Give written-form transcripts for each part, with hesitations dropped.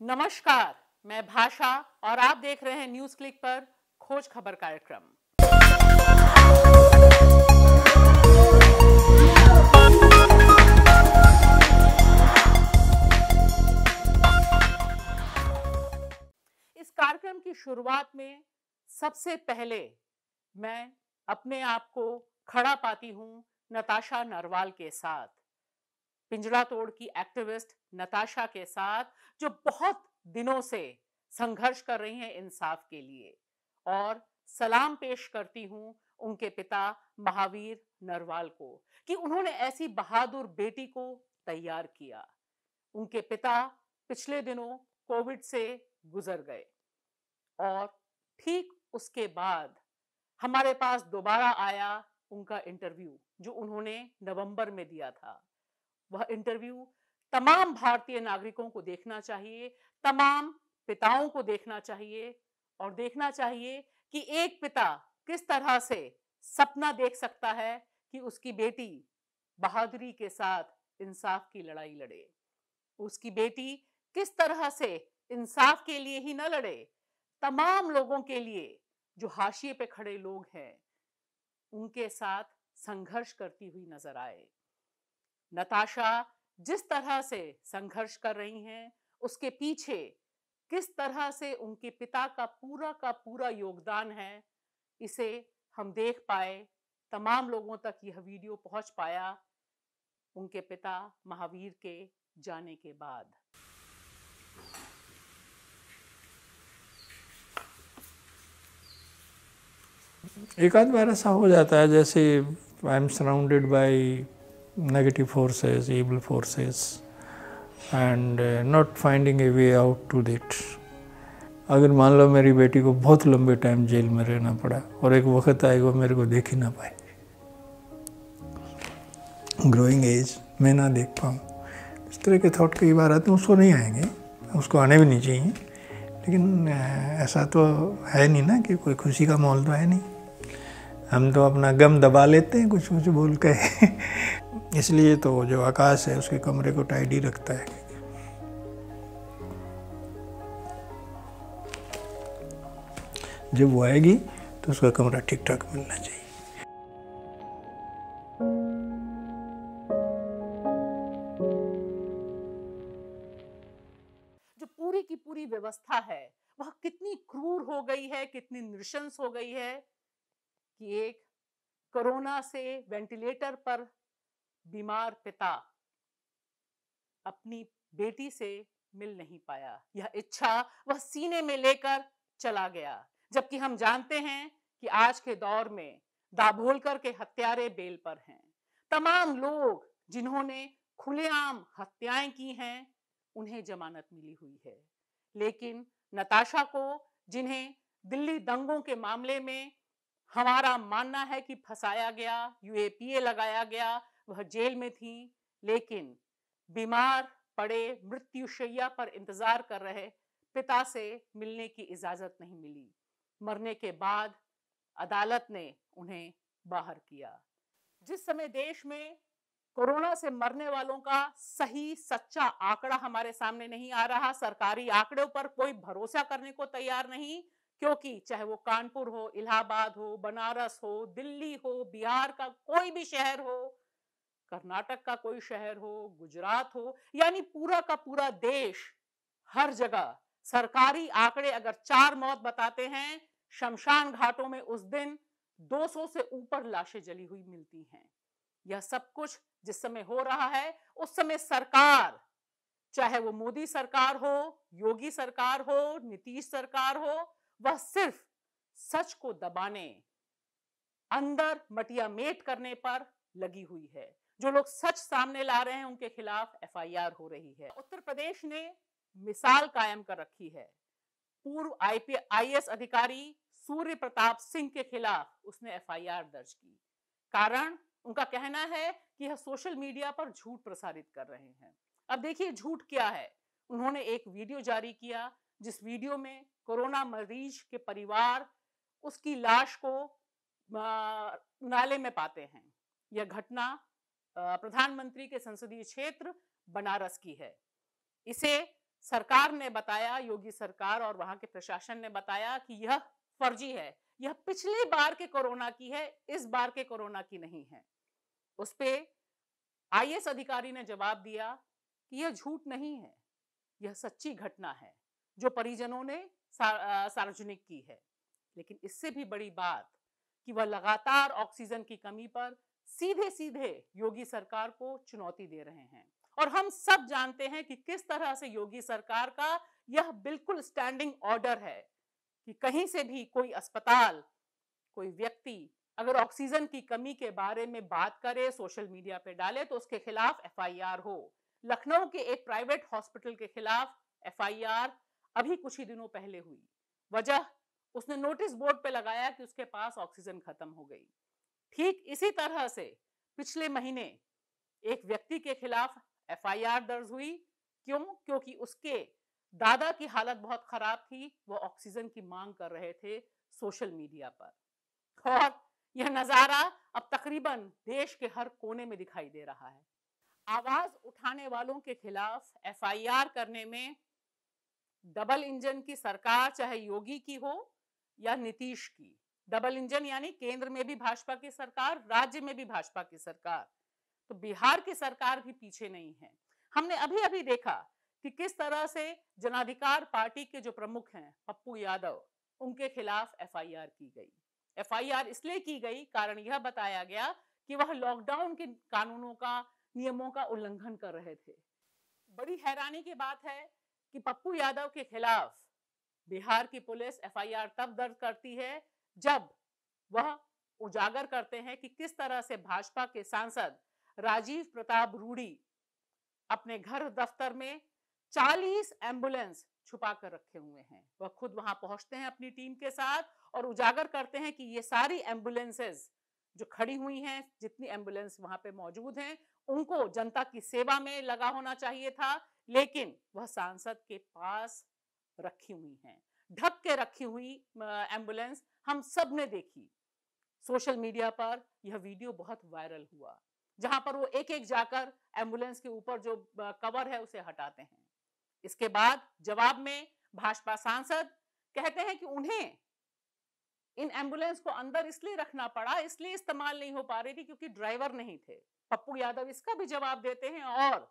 नमस्कार, मैं भाषा और आप देख रहे हैं न्यूज क्लिक पर खोज खबर कार्यक्रम। इस कार्यक्रम की शुरुआत में सबसे पहले मैं अपने आप को खड़ा पाती हूं नताशा नरवाल के साथ, पिंजरा तोड़ की एक्टिविस्ट नताशा के साथ, जो बहुत दिनों से संघर्ष कर रही हैं इंसाफ के लिए। और सलाम पेश करती हूं उनके पिता महावीर नरवाल को कि उन्होंने ऐसी बहादुर बेटी को तैयार किया। उनके पिता पिछले दिनों कोविड से गुजर गए और ठीक उसके बाद हमारे पास दोबारा आया उनका इंटरव्यू जो उन्होंने नवंबर में दिया था। वह इंटरव्यू तमाम भारतीय नागरिकों को देखना चाहिए, तमाम पिताओं को देखना चाहिए और देखना चाहिए कि एक पिता किस तरह से सपना देख सकता है कि उसकी बेटी बहादुरी के साथ इंसाफ की लड़ाई लड़े। उसकी बेटी किस तरह से इंसाफ के लिए ही न लड़े, तमाम लोगों के लिए जो हाशिए पे खड़े लोग हैं उनके साथ संघर्ष करती हुई नजर आए। नताशा जिस तरह से संघर्ष कर रही हैं, उसके पीछे किस तरह से उनके पिता का पूरा योगदान है, इसे हम देख पाए। तमाम लोगों तक यह वीडियो पहुंच पाया उनके पिता महावीर के जाने के बाद। एक आध बार ऐसा हो जाता है, जैसे I am surrounded by negative forces, evil forces and not finding a way out to that. अगर मान लो मेरी बेटी को बहुत लंबे टाइम जेल में रहना पड़ा और एक वक्त आएगा मेरे को देख ही ना पाए, ग्रोइंग एज मैं ना देख पाऊँ, इस तरह के थॉट कई बार आते हैं। उसको नहीं आएंगे, उसको आने भी नहीं चाहिए, लेकिन ऐसा तो है नहीं ना कि कोई खुशी का माहौल तो है नहीं। हम तो अपना गम दबा लेते हैं कुछ कुछ बोल के इसलिए तो जो आकाश है उसके कमरे को टाइडी रखता है। जब वो आएगी तो उसका कमरा ठीक ठाक मिलना चाहिए। जो पूरी की पूरी व्यवस्था है वह कितनी क्रूर हो गई है, कितनी नृशंस हो गई है कि एक कोरोना से वेंटिलेटर पर बीमार पिता अपनी बेटी से मिल नहीं पाया। यह इच्छा वह सीने में लेकर चला गया, जबकि हम जानते हैं कि आज के दौर में दाभोलकर के हत्यारे बेल पर हैं। तमाम लोग जिन्होंने खुलेआम हत्याएं की हैं उन्हें जमानत मिली हुई है, लेकिन नताशा को, जिन्हें दिल्ली दंगों के मामले में हमारा मानना है कि फंसाया गया, यूएपीए लगाया गया, वह जेल में थी, लेकिन बीमार पड़े मृत्युशैया पर इंतजार कर रहे पिता से मिलने की इजाजत नहीं मिली। मरने के बाद अदालत ने उन्हें बाहर किया। जिस समय देश में कोरोना से मरने वालों का सही सच्चा आंकड़ा हमारे सामने नहीं आ रहा, सरकारी आंकड़ों पर कोई भरोसा करने को तैयार नहीं, क्योंकि चाहे वो कानपुर हो, इलाहाबाद हो, बनारस हो, दिल्ली हो, बिहार का कोई भी शहर हो, कर्नाटक का कोई शहर हो, गुजरात हो, यानी पूरा का पूरा देश, हर जगह सरकारी आंकड़े अगर 4 मौत बताते हैं, शमशान घाटों में उस दिन 200 से ऊपर लाशें जली हुई मिलती हैं। यह सब कुछ जिस समय हो रहा है, उस समय सरकार, चाहे वो मोदी सरकार हो, योगी सरकार हो, नीतीश सरकार हो, वह सिर्फ सच को दबाने, अंदर मटिया मेट करने पर लगी हुई है। जो लोग सच सामने ला रहे हैं उनके खिलाफ एफआईआर हो रही है। उत्तर प्रदेश ने मिसाल कायम कर रखी है। पूर्व आईएएस अधिकारी सूर्य प्रताप सिंह के खिलाफ उसने एफआईआर दर्ज की। कारण उनका कहना है कि यह सोशल मीडिया पर झूठ प्रसारित कर रहे हैं। अब देखिए झूठ क्या है। उन्होंने एक वीडियो जारी किया जिस वीडियो में कोरोना मरीज के परिवार उसकी लाश को नाले में पाते हैं। यह घटना प्रधानमंत्री के संसदीय क्षेत्र बनारस की है। इसे सरकार ने बताया, योगी सरकार और वहां के प्रशासन ने बताया कि यह फर्जी है, यह पिछली बार के कोरोना की है, इस बार के कोरोना की नहीं है। उस पे आईएएस अधिकारी ने जवाब दिया कि यह झूठ नहीं है, यह सच्ची घटना है जो परिजनों ने सार्वजनिक की है। लेकिन इससे भी बड़ी बात कि वह लगातार ऑक्सीजन की कमी पर सीधे सीधे योगी सरकार को चुनौती दे रहे हैं। और हम सब जानते हैं कि किस तरह से योगी सरकार का यह बिल्कुल स्टैंडिंग ऑर्डर है कि कहीं से भी कोई अस्पताल, कोई व्यक्ति अगर ऑक्सीजन की कमी के बारे में बात करे, सोशल मीडिया पे डाले, तो उसके खिलाफ एफआईआर हो। लखनऊ के एक प्राइवेट हॉस्पिटल के खिलाफ एफआईआर अभी कुछ ही दिनों पहले हुई। वजह, उसने नोटिस बोर्ड पे लगाया कि उसके पास ऑक्सीजन खत्म हो गई। ठीक इसी तरह से पिछले महीने एक व्यक्ति के खिलाफ एफआईआर दर्ज हुई। क्यों? क्योंकि उसके दादा की हालत बहुत खराब थी, वो ऑक्सीजन की मांग कर रहे थे सोशल मीडिया पर। और यह नजारा अब तकरीबन देश के हर कोने में दिखाई दे रहा है। आवाज उठाने वालों के खिलाफ एफआईआर करने में डबल इंजन की सरकार, चाहे योगी की हो या नीतीश की, डबल इंजन यानी केंद्र में भी भाजपा की सरकार, राज्य में भी भाजपा की सरकार, तो बिहार की सरकार भी पीछे नहीं है। हमने अभी अभी देखा कि किस तरह से जनाधिकार पार्टी के जो प्रमुख हैं पप्पू यादव, उनके खिलाफ एफआईआर की गई। एफआईआर इसलिए की गई, कारण यह बताया गया कि वह लॉकडाउन के कानूनों का, नियमों का उल्लंघन कर रहे थे। बड़ी हैरानी की बात है कि पप्पू यादव के खिलाफ बिहार की पुलिस एफआईआर तब दर्ज करती है जब वह उजागर करते हैं कि किस तरह से भाजपा के सांसद राजीव प्रताप रूडी अपने घर दफ्तर में 40 एम्बुलेंस छुपा कर रखे हुए हैं। वह खुद वहां पहुंचते हैं अपनी टीम के साथ और उजागर करते हैं कि ये सारी एम्बुलेंसेस जो खड़ी हुई हैं, जितनी एम्बुलेंस वहां पे मौजूद हैं, उनको जनता की सेवा में लगा होना चाहिए था, लेकिन वह सांसद के पास रखी हुई हैं। ढक के रखी हुई एम्बुलेंस हम सब ने देखी। सोशल मीडिया पर यह वीडियो बहुत वायरल हुआ, जहां पर वो एक एक जाकर एम्बुलेंस के ऊपर जो कवर है उसे हटाते हैं। इसके बाद जवाब में भाजपा सांसद कहते हैं कि उन्हें इन एम्बुलेंस को अंदर इसलिए रखना पड़ा, इसलिए इस्तेमाल नहीं हो पा रही थी क्योंकि ड्राइवर नहीं थे। पप्पू यादव इसका भी जवाब देते हैं और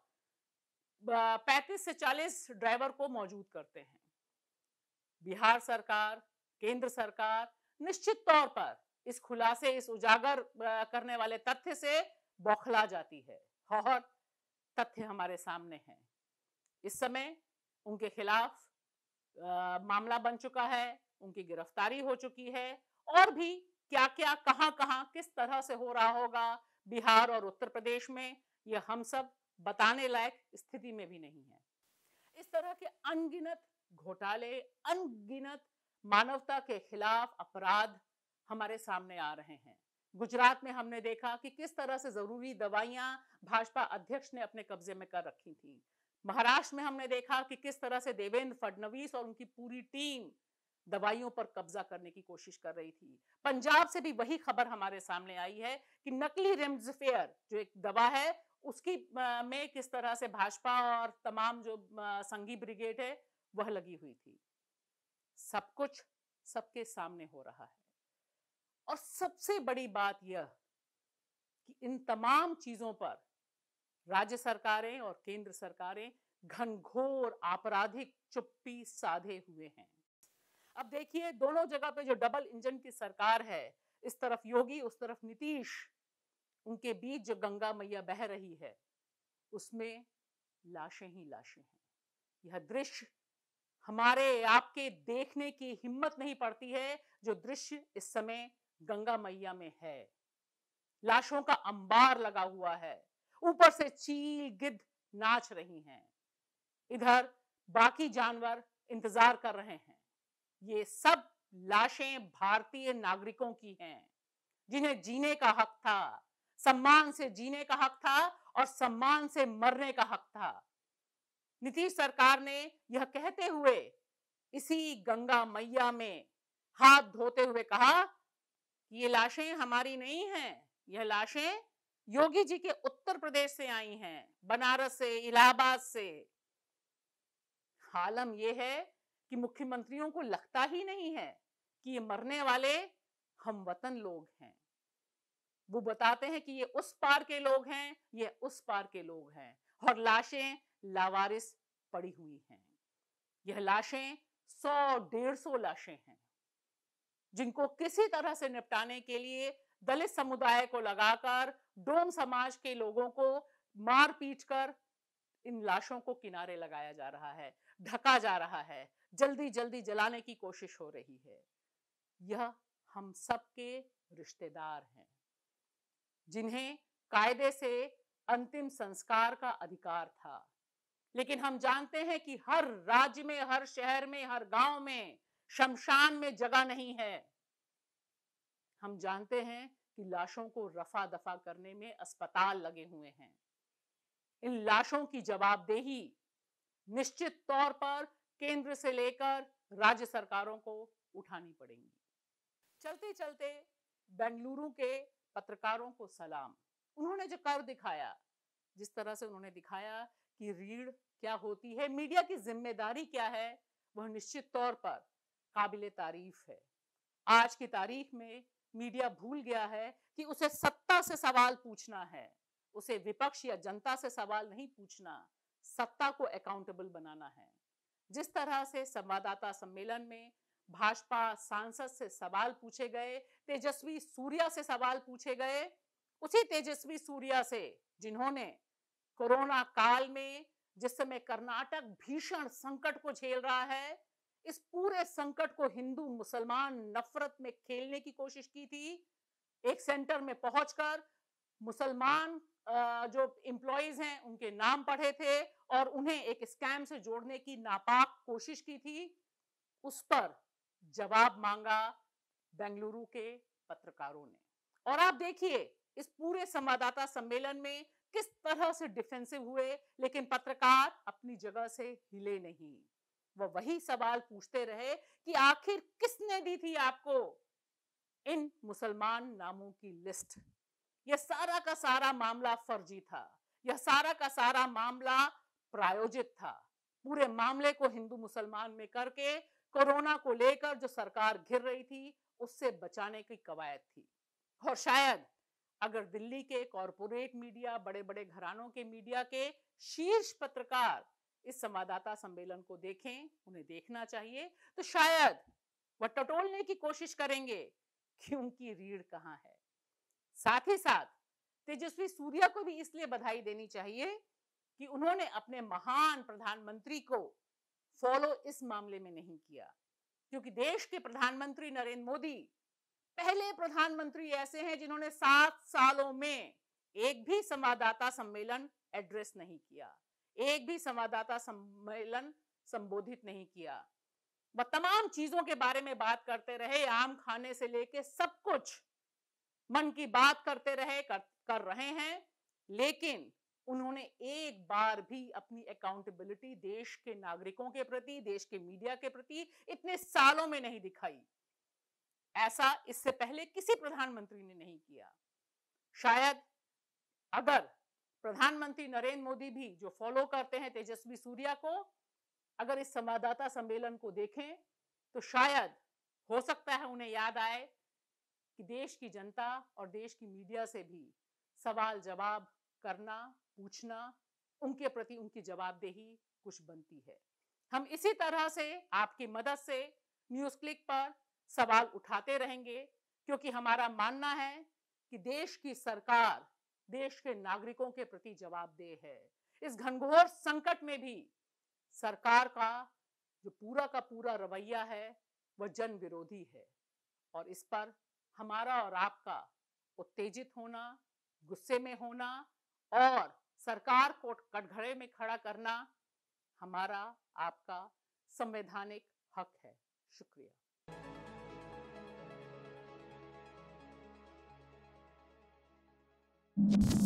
35 से 40 ड्राइवर को मौजूद करते हैं। बिहार सरकार, केंद्र सरकार निश्चित तौर पर इस खुलासे, इस उजागर करने वाले तथ्य से बौखला जाती है और तथ्य हमारे सामने हैं। इस समय उनके खिलाफ मामला बन चुका है, उनकी गिरफ्तारी हो चुकी है, और भी क्या क्या, कहां कहां, किस तरह से हो रहा होगा बिहार और उत्तर प्रदेश में, यह हम सब बताने लायक स्थिति में भी नहीं है। इस तरह के अनगिनत घोटाले, अनगिनत मानवता के खिलाफ अपराध हमारे सामने आ रहे हैं। गुजरात में हमने देखा कि किस तरह से जरूरी दवाइयां भाजपा अध्यक्ष ने अपने कब्जे में कर रखी थी। महाराष्ट्र में हमने देखा कि किस तरह से देवेंद्र फडणवीस और उनकी पूरी टीम दवाइयों पर कब्जा करने की कोशिश कर रही थी। पंजाब से भी वही खबर हमारे सामने आई है कि नकली रेमडेसिविर जो एक दवा है, उसकी में किस तरह से भाजपा और तमाम जो संघी ब्रिगेड है वह लगी हुई थी। सब कुछ सबके सामने हो रहा है। और सबसे बड़ी बात यह कि इन तमाम चीजों पर राज्य सरकारें और केंद्र सरकारें घनघोर आपराधिक चुप्पी साधे हुए हैं। अब देखिए, दोनों जगह पे जो डबल इंजन की सरकार है, इस तरफ योगी, उस तरफ नीतीश, उनके बीच जो गंगा मैया बह रही है उसमें लाशें ही लाशें हैं। यह दृश्य हमारे आपके देखने की हिम्मत नहीं पड़ती है जो दृश्य इस समय गंगा मैया में है। लाशों का अंबार लगा हुआ है, ऊपर से चील गिद्ध नाच रही हैं, इधर बाकी जानवर इंतजार कर रहे हैं। ये सब लाशें भारतीय नागरिकों की हैं जिन्हें जीने का हक था, सम्मान से जीने का हक था और सम्मान से मरने का हक था। नीतीश सरकार ने यह कहते हुए इसी गंगा मैया में हाथ धोते हुए कहा कि ये लाशें हमारी नहीं हैं, यह लाशें योगी जी के उत्तर प्रदेश से आई हैं, बनारस से, इलाहाबाद से। आलम यह है कि मुख्यमंत्रियों को लगता ही नहीं है कि ये मरने वाले हम वतन लोग हैं। वो बताते हैं कि ये उस पार के लोग हैं, ये उस पार के लोग हैं, और लाशें लावारिस पड़ी हुई हैं। यह लाशें 100-150 लाशें हैं जिनको किसी तरह से निपटाने के लिए दलित समुदाय को लगाकर डोम समाज के लोगों को मार पीट कर इन लाशों को किनारे लगाया जा रहा है, ढका जा रहा है, जल्दी जल्दी जलाने की कोशिश हो रही है। यह हम सबके रिश्तेदार हैं जिन्हें कायदे से अंतिम संस्कार का अधिकार था, लेकिन हम जानते हैं कि हर राज्य में, हर शहर में, हर गांव में शमशान में जगह नहीं है। हम जानते हैं कि लाशों को रफा दफा करने में अस्पताल लगे हुए हैं। इन लाशों की जवाबदेही निश्चित तौर पर केंद्र से लेकर राज्य सरकारों को उठानी पड़ेगी। चलते चलते बेंगलुरु के पत्रकारों को सलाम। उन्होंने जो कर दिखाया, जिस तरह से उन्होंने दिखाया कि रीढ़ क्या होती है, मीडिया की जिम्मेदारी क्या है, वह निश्चित तौर पर काबिले तारीफ है। आज की तारीख में मीडिया भूल गया है कि उसे सत्ता से सवाल पूछना है, उसे विपक्ष या जनता से सवाल नहीं पूछना, सत्ता को अकाउंटेबल बनाना है। जिस तरह से संवाददाता सम्मेलन में भाजपा सांसद से सवाल पूछे गए, तेजस्वी सूर्या से सवाल पूछे गए, उसी तेजस्वी सूर्या से जिन्होंने कोरोना काल में, जिस समय कर्नाटक भीषण संकट को झेल रहा है, इस पूरे संकट को हिंदू मुसलमान नफरत में खेलने की कोशिश की थी। एक सेंटर में पहुंचकर मुसलमान जो एम्प्लॉइज हैं उनके नाम पढ़े थे और उन्हें एक स्कैम से जोड़ने की नापाक कोशिश की थी। उस पर जवाब मांगा बेंगलुरु के पत्रकारों ने। और आप देखिए इस पूरे संवाददाता सम्मेलन में किस तरह से डिफेंसिव हुए, लेकिन पत्रकार अपनी जगह से हिले नहीं। वह वही सवाल पूछते रहे कि आखिर किसने दी थी आपको इन मुसलमान नामों की लिस्ट। यह सारा का सारा मामला फर्जी था, यह सारा का सारा मामला प्रायोजित था। पूरे मामले को हिंदू मुसलमान में करके कोरोना को लेकर जो सरकार घिर रही थी उससे बचाने की कवायद थी। और शायद अगर दिल्ली के कॉरपोरेट मीडिया, बड़े बड़े घरानों के मीडिया के शीर्ष पत्रकार इस संवाददाता सम्मेलन को देखें, उन्हें देखना चाहिए, तो शायद वह टटोलने की कोशिश करेंगे कि उनकी रीढ़ कहां है। साथ ही साथ तेजस्वी सूर्या को भी इसलिए बधाई देनी चाहिए कि उन्होंने अपने महान प्रधानमंत्री को फॉलो इस मामले में नहीं किया, क्योंकि देश के प्रधानमंत्री नरेंद्र मोदी पहले प्रधानमंत्री ऐसे हैं जिन्होंने 7 सालों में एक भी संवाददाता सम्मेलन एड्रेस नहीं किया, एक भी संवाददाता सम्मेलन संबोधित नहीं किया। वह तमाम चीजों के बारे में बात करते रहे, आम खाने से लेके सब कुछ मन की बात करते रहे, कर रहे हैं, लेकिन उन्होंने एक बार भी अपनी अकाउंटेबिलिटी देश के नागरिकों के प्रति, देश के मीडिया के प्रति इतने सालों में नहीं दिखाई। ऐसा इससे पहले किसी प्रधानमंत्री ने नहीं किया। शायद अगर प्रधानमंत्री नरेंद्र मोदी भी, जो फॉलो करते हैं तेजस्वी सूर्या को, अगर इस संवाददाता सम्मेलन को देखें तो शायद हो सकता है उन्हें याद आए कि देश की जनता और देश की मीडिया से भी सवाल जवाब करना, पूछना, उनके प्रति उनकी जवाबदेही कुछ बनती है। हम इसी तरह से आपकी मदद से न्यूज़ क्लिक पर सवाल उठाते रहेंगे, क्योंकि हमारा मानना है कि देश की सरकार देश के नागरिकों के प्रति जवाबदेह है। इस घनघोर संकट में भी सरकार का जो पूरा का पूरा रवैया है वह जन विरोधी है, और इस पर हमारा और आपका उत्तेजित होना, गुस्से में होना और सरकार को कटघरे में खड़ा करना हमारा आपका संवैधानिक हक है। शुक्रिया।